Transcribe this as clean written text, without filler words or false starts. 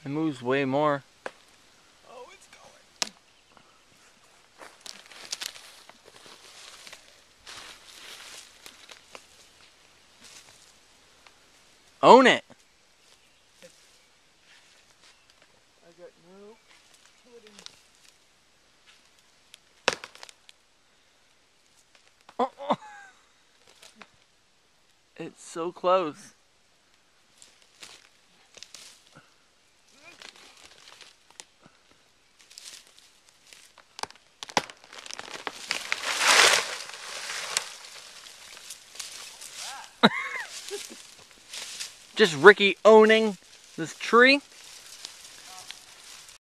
It moves way more. Oh, it's going. Own it. I got no footing. Oh. It's so close. Just Ricky owning this tree.